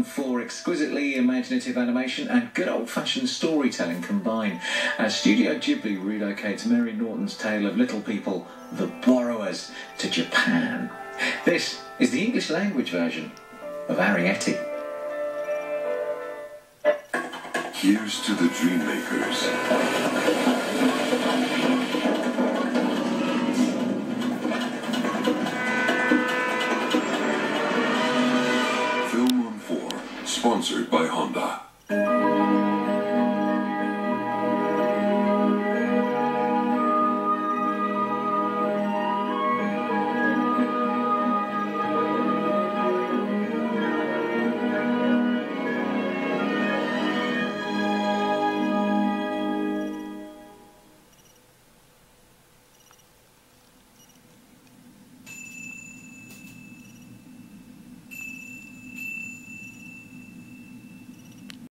for exquisitely imaginative animation and good old-fashioned storytelling combine, as Studio Ghibli relocates Mary Norton's tale of little people, The Borrowers, to Japan. This is the English language version of Arrietty. Here's to the dream makers. Sponsored by